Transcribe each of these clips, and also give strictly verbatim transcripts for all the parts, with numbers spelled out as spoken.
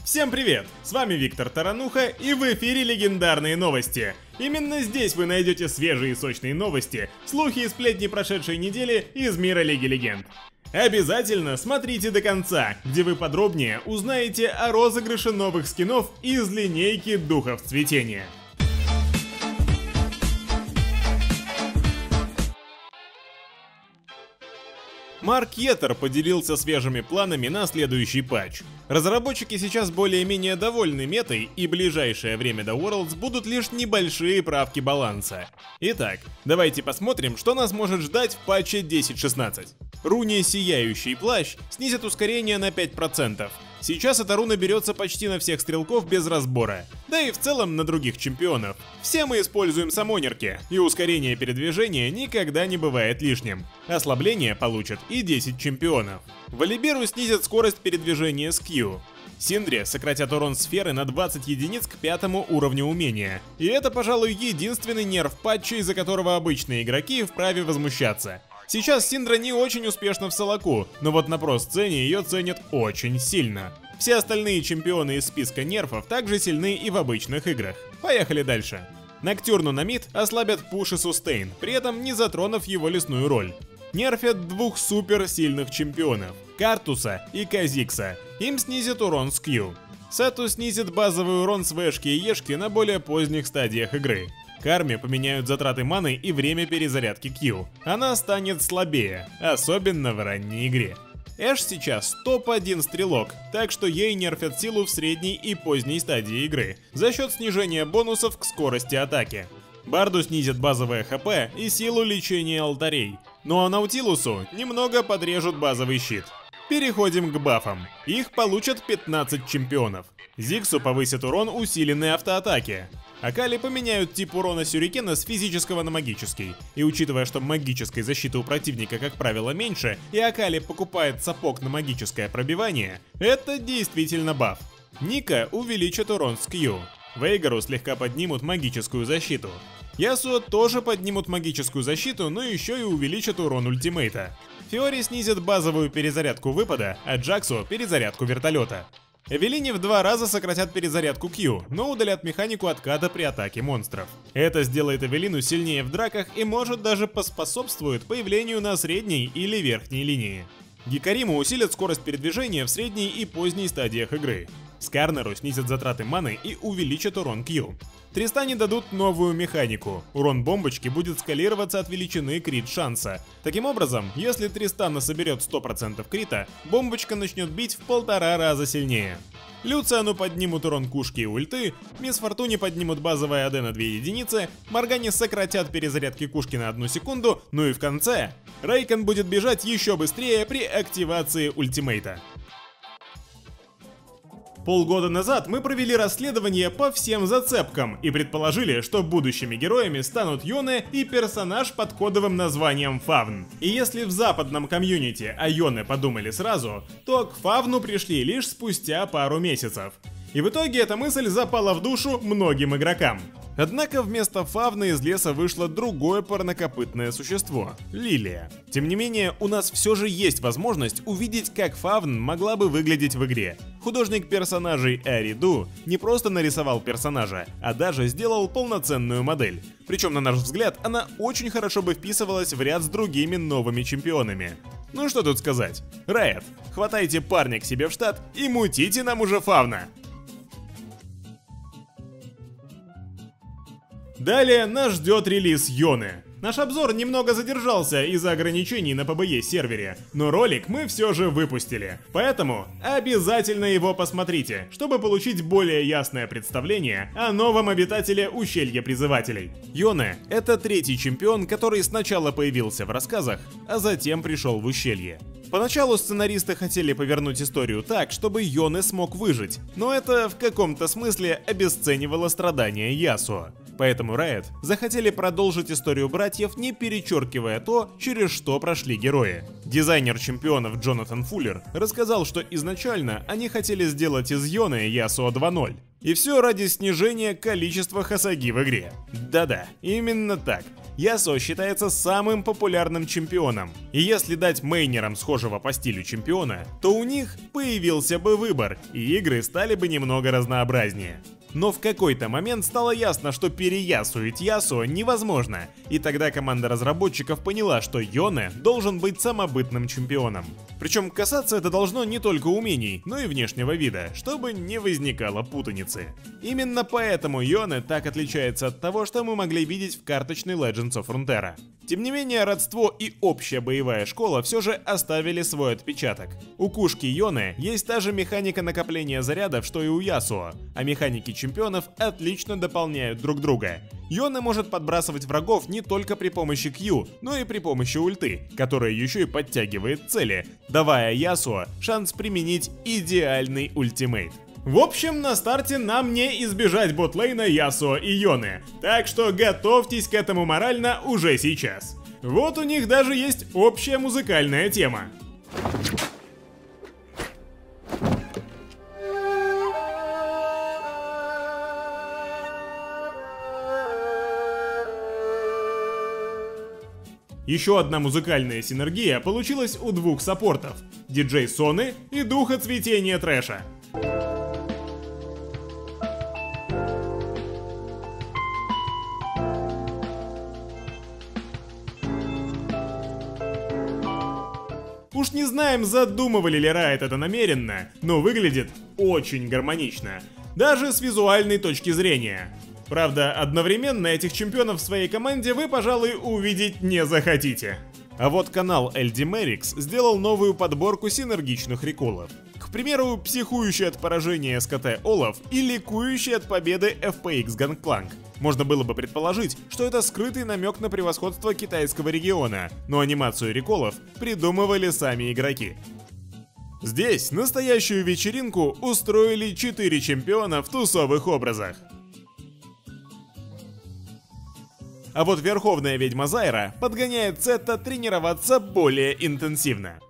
Всем привет! С вами Виктор Тарануха, и в эфире легендарные новости. Именно здесь вы найдете свежие и сочные новости, слухи и сплетни прошедшей недели из мира Лиги Легенд. Обязательно смотрите до конца, где вы подробнее узнаете о розыгрыше новых скинов из линейки Духов Цветения. Марк Йеттер поделился свежими планами на следующий патч. Разработчики сейчас более-менее довольны метой, и ближайшее время до Worlds будут лишь небольшие правки баланса. Итак, давайте посмотрим, что нас может ждать в патче десять шестнадцать. Руне Сияющий Плащ снизит ускорение на пять процентов. Сейчас эта руна берется почти на всех стрелков без разбора, да и в целом на других чемпионов. Все мы используем самонерки, и ускорение передвижения никогда не бывает лишним. Ослабление получат и десять чемпионов. Валиберу снизят скорость передвижения с Q. Синдре сократят урон сферы на двадцать единиц к пятому уровню умения. И это, пожалуй, единственный нерв патча, из-за которого обычные игроки вправе возмущаться. Сейчас Синдра не очень успешна в солоку, но вот на про-сцене ее ценят очень сильно. Все остальные чемпионы из списка нерфов также сильны и в обычных играх. Поехали дальше. Ноктюрну на мид ослабят пуш и сустейн, при этом не затронув его лесную роль. Нерфят двух супер сильных чемпионов – Картуса и Казикса. Им снизит урон с Q. Сету снизит базовый урон с вэшки и ешки на более поздних стадиях игры. Карме поменяют затраты маны и время перезарядки Q. Она станет слабее, особенно в ранней игре. Эш сейчас топ один стрелок, так что ей нерфят силу в средней и поздней стадии игры, за счет снижения бонусов к скорости атаки. Барду снизят базовое хп и силу лечения алтарей, ну а Наутилусу немного подрежут базовый щит. Переходим к бафам. Их получат пятнадцать чемпионов. Зигсу повысят урон усиленной автоатаки. Акали поменяют тип урона сюрикена с физического на магический. И учитывая, что магической защиты у противника, как правило, меньше, и Акали покупает сапог на магическое пробивание, это действительно баф. Ника увеличит урон с Q. Вейгару слегка поднимут магическую защиту. Ясуо тоже поднимут магическую защиту, но еще и увеличат урон ультимейта. Фиори снизит базовую перезарядку выпада, а Джаксу перезарядку вертолета. Эвелине в два раза сократят перезарядку Q, но удалят механику отката при атаке монстров. Это сделает Эвелину сильнее в драках и может даже поспособствует появлению на средней или верхней линии. Гикариму усилят скорость передвижения в средней и поздней стадиях игры. Скарнеру снизят затраты маны и увеличат урон Q. Тристане дадут новую механику. Урон бомбочки будет скалироваться от величины крит шанса. Таким образом, если Тристана соберет сто процентов крита, бомбочка начнет бить в полтора раза сильнее. Люциану поднимут урон кушки и ульты, Мисс Фортуне поднимут базовое АД на две единицы, Моргане сократят перезарядки кушки на одну секунду, ну и в конце Рейкон будет бежать еще быстрее при активации ультимейта. Полгода назад мы провели расследование по всем зацепкам и предположили, что будущими героями станут Йоне и персонаж под кодовым названием Фавн. И если в западном комьюнити о Йоне подумали сразу, то к Фавну пришли лишь спустя пару месяцев. И в итоге эта мысль запала в душу многим игрокам. Однако вместо Фавна из леса вышло другое парнокопытное существо – Лилия. Тем не менее, у нас все же есть возможность увидеть, как Фавн могла бы выглядеть в игре. Художник персонажей Ариду не просто нарисовал персонажа, а даже сделал полноценную модель. Причем, на наш взгляд, она очень хорошо бы вписывалась в ряд с другими новыми чемпионами. Ну что тут сказать? Riot, хватайте парня к себе в штат и мутите нам уже Фавна! Далее нас ждет релиз Йоны. Наш обзор немного задержался из-за ограничений на пэ бэ е сервере, но ролик мы все же выпустили. Поэтому обязательно его посмотрите, чтобы получить более ясное представление о новом обитателе Ущелья Призывателей. Йоне — это третий чемпион, который сначала появился в рассказах, а затем пришел в Ущелье. Поначалу сценаристы хотели повернуть историю так, чтобы Йоне смог выжить, но это в каком-то смысле обесценивало страдания Ясуо. Поэтому Riot захотели продолжить историю братьев, не перечеркивая то, через что прошли герои. Дизайнер чемпионов Джонатан Фуллер рассказал, что изначально они хотели сделать из Йоне Ясуо два ноль. И все ради снижения количества хосаги в игре. Да-да, именно так. Ясуо считается самым популярным чемпионом. И если дать мейнерам схожего по стилю чемпиона, то у них появился бы выбор, и игры стали бы немного разнообразнее. Но в какой-то момент стало ясно, что переясуить Ясуо невозможно, и тогда команда разработчиков поняла, что Йоне должен быть самобытным чемпионом. Причем касаться это должно не только умений, но и внешнего вида, чтобы не возникало путаницы. Именно поэтому Йоне так отличается от того, что мы могли видеть в карточной Legends of Runeterra. Тем не менее, родство и общая боевая школа все же оставили свой отпечаток. У Кушки Йоне есть та же механика накопления зарядов, что и у Ясуо, а механики чемпионов отлично дополняют друг друга. Йоне может подбрасывать врагов не только при помощи Q, но и при помощи ульты, которая еще и подтягивает цели, давая Ясуо шанс применить идеальный ультимейт. В общем, на старте нам не избежать ботлейна Ясуо и Йоне, так что готовьтесь к этому морально уже сейчас. Вот у них даже есть общая музыкальная тема. Еще одна музыкальная синергия получилась у двух саппортов – диджей Соны и Духа Цветения Трэша. Уж не знаем, задумывали ли Riot это намеренно, но выглядит очень гармонично, даже с визуальной точки зрения. Правда, одновременно этих чемпионов в своей команде вы, пожалуй, увидеть не захотите. А вот канал эл ди Merix сделал новую подборку синергичных реколов. К примеру, психующий от поражения эс ка тэ Олаф и ликующий от победы эф пи икс Gangplank. Можно было бы предположить, что это скрытый намек на превосходство китайского региона, но анимацию реколов придумывали сами игроки. Здесь настоящую вечеринку устроили четыре чемпиона в тусовых образах. А вот Верховная Ведьма Зайра подгоняет Сетта тренироваться более интенсивно.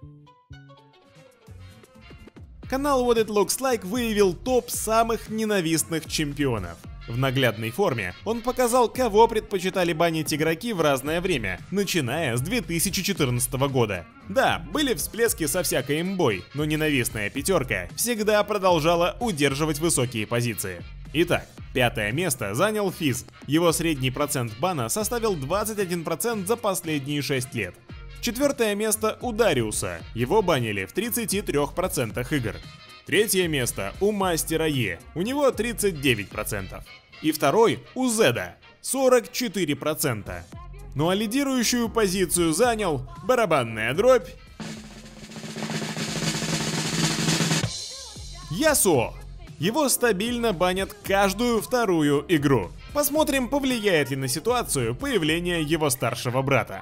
Канал What It Looks Like выявил топ самых ненавистных чемпионов. В наглядной форме он показал, кого предпочитали банить игроки в разное время, начиная с две тысячи четырнадцатого года. Да, были всплески со всякой имбой, но ненавистная пятерка всегда продолжала удерживать высокие позиции. Итак, пятое место занял Физ. Его средний процент бана составил двадцать один процент за последние шесть лет. Четвертое место у Дариуса. Его банили в тридцати трёх процентах игр. Третье место у Мастера Е. У него тридцать девять процентов. И второй у Зеда. сорок четыре процента. Ну а лидирующую позицию занял барабанная дробь Ясуо. Его стабильно банят каждую вторую игру. Посмотрим, повлияет ли на ситуацию появление его старшего брата.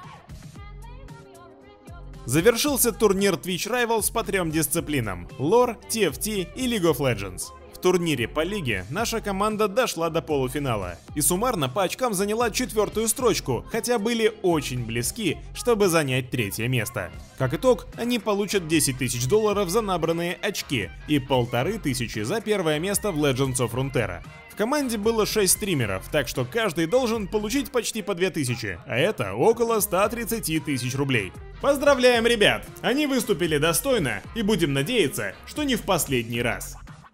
Завершился турнир Twitch Rivals по трем дисциплинам – лор, ти эф ти и League of Legends. В турнире по лиге наша команда дошла до полуфинала и суммарно по очкам заняла четвертую строчку, хотя были очень близки, чтобы занять третье место. Как итог, они получат десять тысяч долларов за набранные очки и полторы тысячи за первое место в Legends of Runeterra. В команде было шесть стримеров, так что каждый должен получить почти по две тысячи, а это около ста тридцати тысяч рублей. Поздравляем, ребят! Они выступили достойно и будем надеяться, что не в последний раз.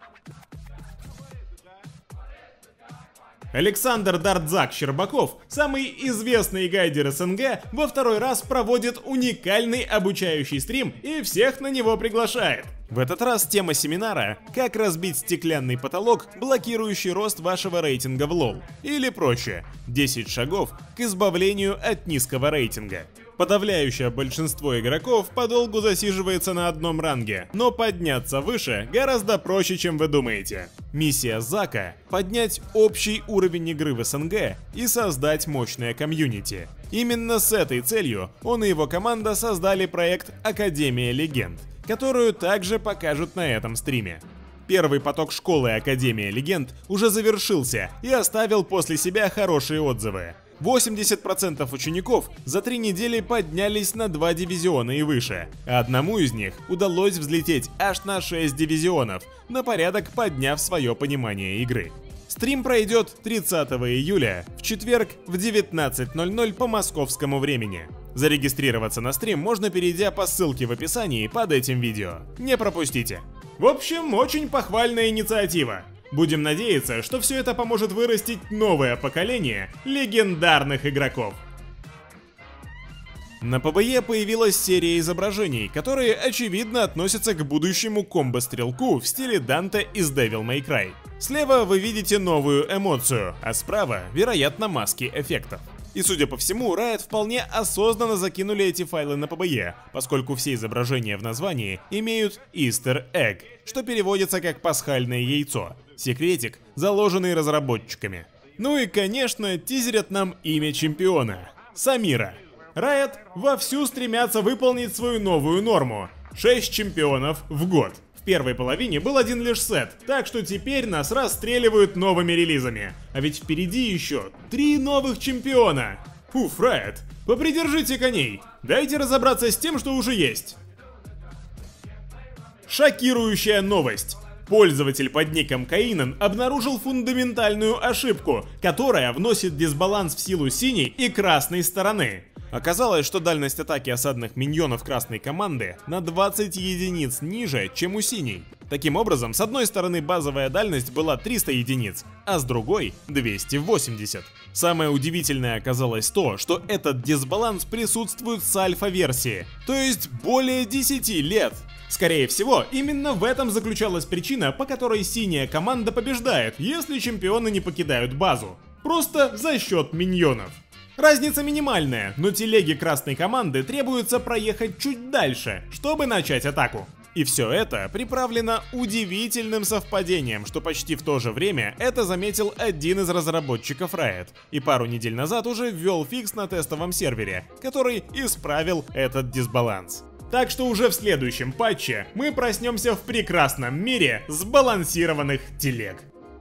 Александр Дардзак Щербаков, самый известный гайдер эс эн гэ, во второй раз проводит уникальный обучающий стрим и всех на него приглашает. В этот раз тема семинара – как разбить стеклянный потолок, блокирующий рост вашего рейтинга в лол. Или проще – десять шагов к избавлению от низкого рейтинга. Подавляющее большинство игроков подолгу засиживается на одном ранге, но подняться выше гораздо проще, чем вы думаете. Миссия Зака – поднять общий уровень игры в эс эн гэ и создать мощное комьюнити. Именно с этой целью он и его команда создали проект Академия Легенд, которую также покажут на этом стриме. Первый поток школы Академия Легенд уже завершился и оставил после себя хорошие отзывы. восемьдесят процентов учеников за три недели поднялись на два дивизиона и выше, а одному из них удалось взлететь аж на шесть дивизионов, на порядок подняв свое понимание игры. Стрим пройдет тридцатого июля, в четверг в девятнадцать ноль ноль по московскому времени. Зарегистрироваться на стрим можно, перейдя по ссылке в описании под этим видео. Не пропустите. В общем, очень похвальная инициатива. Будем надеяться, что все это поможет вырастить новое поколение легендарных игроков. На пэ бэ е появилась серия изображений, которые очевидно относятся к будущему комбо-стрелку в стиле Данте из Devil May Cry. Слева вы видите новую эмоцию, а справа, вероятно, маски эффектов. И судя по всему, Riot вполне осознанно закинули эти файлы на пэ бэ е, поскольку все изображения в названии имеют Easter Egg, что переводится как пасхальное яйцо, секретик, заложенный разработчиками. Ну и, конечно, тизерят нам имя чемпиона — Самира. Riot вовсю стремятся выполнить свою новую норму — шесть чемпионов в год. В первой половине был один лишь сет, так что теперь нас расстреливают новыми релизами. А ведь впереди еще три новых чемпиона. Фуф, Riot, попридержите коней, дайте разобраться с тем, что уже есть. Шокирующая новость. Пользователь под ником Каинан обнаружил фундаментальную ошибку, которая вносит дисбаланс в силу синей и красной стороны. Оказалось, что дальность атаки осадных миньонов красной команды на двадцать единиц ниже, чем у синей. Таким образом, с одной стороны базовая дальность была триста единиц, а с другой — двести восемьдесят. Самое удивительное оказалось то, что этот дисбаланс присутствует с альфа-версии, то есть более десяти лет. Скорее всего, именно в этом заключалась причина, по которой синяя команда побеждает, если чемпионы не покидают базу. Просто за счет миньонов. Разница минимальная, но телеге красной команды требуется проехать чуть дальше, чтобы начать атаку. И все это приправлено удивительным совпадением, что почти в то же время это заметил один из разработчиков Riot, и пару недель назад уже ввел фикс на тестовом сервере, который исправил этот дисбаланс. Так что уже в следующем патче мы проснемся в прекрасном мире сбалансированных телег.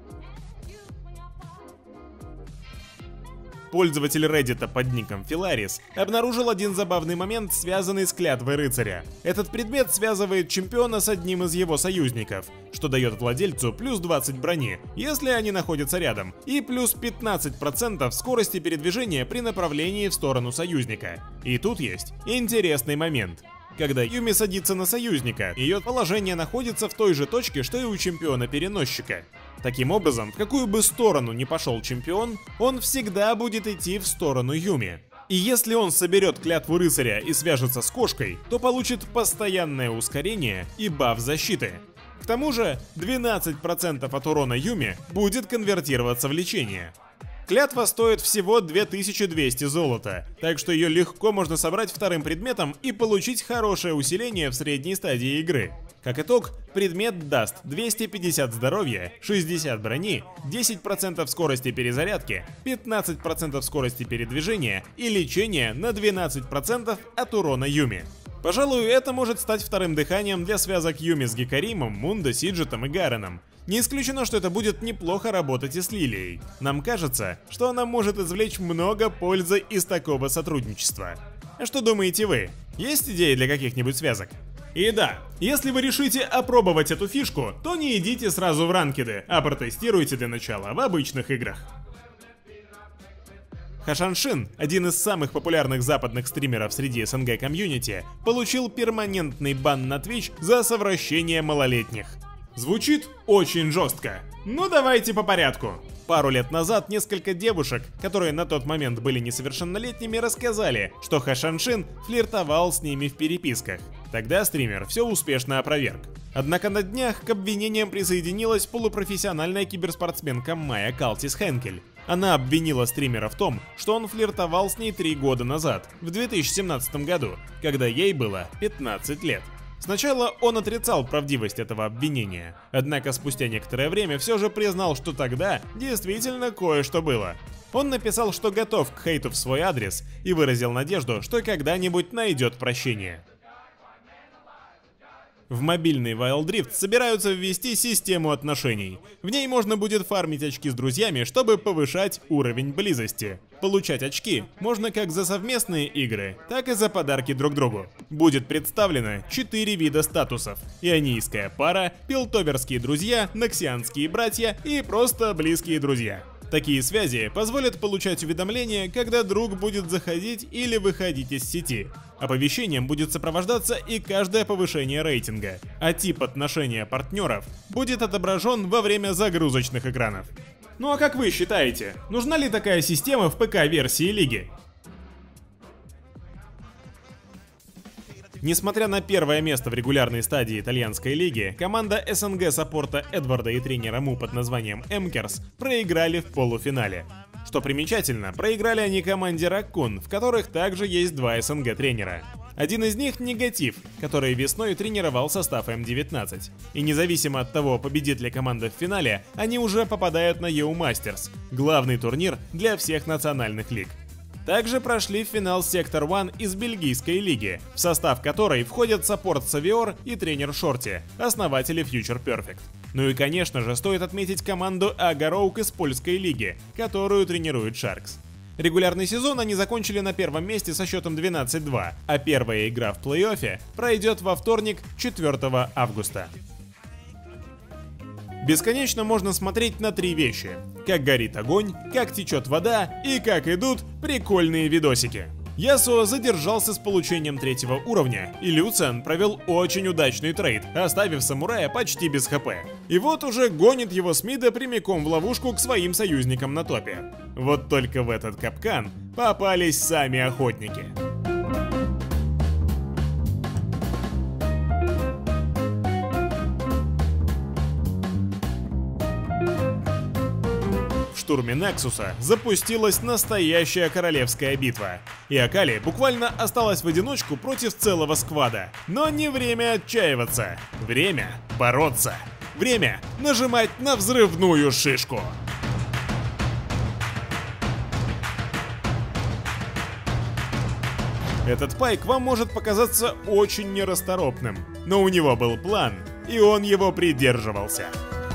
Пользователь Reddit под ником Filaris обнаружил один забавный момент, связанный с клятвой рыцаря. Этот предмет связывает чемпиона с одним из его союзников, что дает владельцу плюс двадцать брони, если они находятся рядом, и плюс пятнадцать процентов скорости передвижения при направлении в сторону союзника. И тут есть интересный момент. Когда Юми садится на союзника, ее положение находится в той же точке, что и у чемпиона-переносчика. Таким образом, в какую бы сторону ни пошел чемпион, он всегда будет идти в сторону Юми. И если он соберет клятву рыцаря и свяжется с кошкой, то получит постоянное ускорение и баф защиты. К тому же, двенадцать процентов от урона Юми будет конвертироваться в лечение. Клятва стоит всего две тысячи двести золота, так что ее легко можно собрать вторым предметом и получить хорошее усиление в средней стадии игры. Как итог, предмет даст двести пятьдесят здоровья, шестьдесят брони, десять процентов скорости перезарядки, пятнадцать процентов скорости передвижения и лечение на двенадцать процентов от урона Юми. Пожалуй, это может стать вторым дыханием для связок Юми с Гекаримом, Мундо, Сиджетом и Гареном. Не исключено, что это будет неплохо работать и с Лилией. Нам кажется, что она может извлечь много пользы из такого сотрудничества. А что думаете вы? Есть идеи для каких-нибудь связок? И да, если вы решите опробовать эту фишку, то не идите сразу в ранкеды, а протестируйте для начала в обычных играх. Хашаншин, один из самых популярных западных стримеров среди эс эн гэ комьюнити, получил перманентный бан на Twitch за совращение малолетних. Звучит очень жестко. Ну давайте по порядку. Пару лет назад несколько девушек, которые на тот момент были несовершеннолетними, рассказали, что Хашаншин флиртовал с ними в переписках. Тогда стример все успешно опроверг. Однако на днях к обвинениям присоединилась полупрофессиональная киберспортсменка Майя Калтис Хенкель. Она обвинила стримера в том, что он флиртовал с ней три года назад, в две тысячи семнадцатом году, когда ей было пятнадцать лет. Сначала он отрицал правдивость этого обвинения, однако спустя некоторое время все же признал, что тогда действительно кое-что было. Он написал, что готов к хейту в свой адрес и выразил надежду, что когда-нибудь найдет прощение. В мобильный Wild Rift собираются ввести систему отношений. В ней можно будет фармить очки с друзьями, чтобы повышать уровень близости. Получать очки можно как за совместные игры, так и за подарки друг другу. Будет представлено четыре вида статусов: ионийская пара, пилтоверские друзья, ноксианские братья и просто близкие друзья. Такие связи позволят получать уведомления, когда друг будет заходить или выходить из сети. Оповещением будет сопровождаться и каждое повышение рейтинга, а тип отношения партнеров будет отображен во время загрузочных экранов. Ну а как вы считаете, нужна ли такая система в ПК-версии лиги? Несмотря на первое место в регулярной стадии итальянской лиги, команда СНГ саппорта Эдварда и тренера МУ под названием Эмкерс проиграли в полуфинале. Что примечательно, проиграли они команде Раккун, в которых также есть два СНГ тренера. Один из них — Негатив, который весной тренировал состав эм девятнадцать. И независимо от того, победит ли команда в финале, они уже попадают на и ю Masters, главный турнир для всех национальных лиг. Также прошли в финал Сектор один из бельгийской лиги, в состав которой входят саппорт Савиор и тренер Шорти, основатели Future Perfect. Ну и конечно же стоит отметить команду Ага Роук из польской лиги, которую тренирует Sharks. Регулярный сезон они закончили на первом месте со счетом двенадцать два, а первая игра в плей-оффе пройдет во вторник, четвёртого августа. Бесконечно можно смотреть на три вещи: как горит огонь, как течет вода и как идут прикольные видосики. Ясуо задержался с получением третьего уровня, и Люциан провел очень удачный трейд, оставив самурая почти без хп. И вот уже гонит его с мида прямиком в ловушку к своим союзникам на топе. Вот только в этот капкан попались сами охотники. В штурме Нексуса запустилась настоящая королевская битва, и Акали буквально осталась в одиночку против целого сквада. Но не время отчаиваться, время бороться, время нажимать на взрывную шишку. Этот пайк вам может показаться очень нерасторопным, но у него был план, и он его придерживался.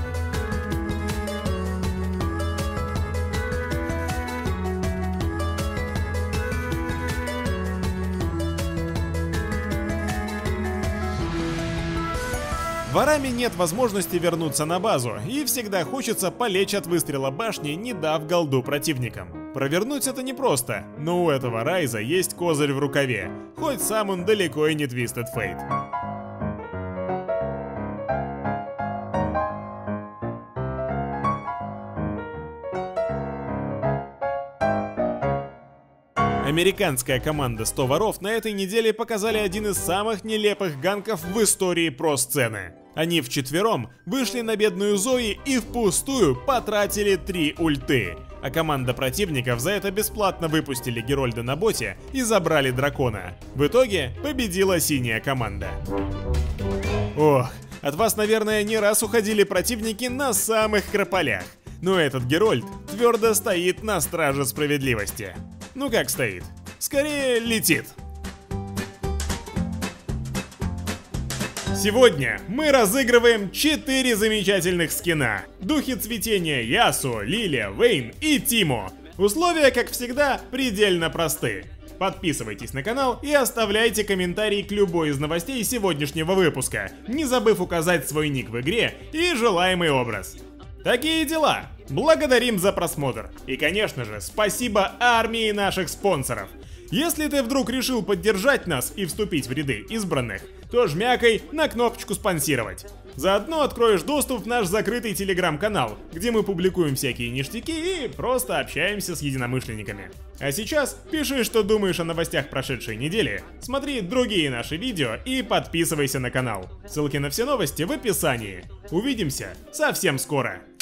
В Араме нет возможности вернуться на базу, и всегда хочется полечь от выстрела башни, не дав голду противникам. Провернуть это непросто, но у этого Райза есть козырь в рукаве, хоть сам он далеко и не Twisted Fate. Американская команда сто воров на этой неделе показали один из самых нелепых ганков в истории про-сцены. Они вчетвером вышли на бедную Зои и впустую потратили три ульты. А команда противников за это бесплатно выпустили Герольда на боте и забрали дракона. В итоге победила синяя команда. Ох, от вас, наверное, не раз уходили противники на самых крополях. Но этот Герольд твердо стоит на страже справедливости. Ну как стоит? Скорее летит. Сегодня мы разыгрываем четыре замечательных скина. Духи цветения Ясуо, Лилия, Вейн и Тимо. Условия, как всегда, предельно просты. Подписывайтесь на канал и оставляйте комментарий к любой из новостей сегодняшнего выпуска, не забыв указать свой ник в игре и желаемый образ. Такие дела. Благодарим за просмотр. И, конечно же, спасибо армии наших спонсоров. Если ты вдруг решил поддержать нас и вступить в ряды избранных, то жмякай на кнопочку «Спонсировать». Заодно откроешь доступ в наш закрытый телеграм-канал, где мы публикуем всякие ништяки и просто общаемся с единомышленниками. А сейчас пиши, что думаешь о новостях прошедшей недели, смотри другие наши видео и подписывайся на канал. Ссылки на все новости в описании. Увидимся совсем скоро.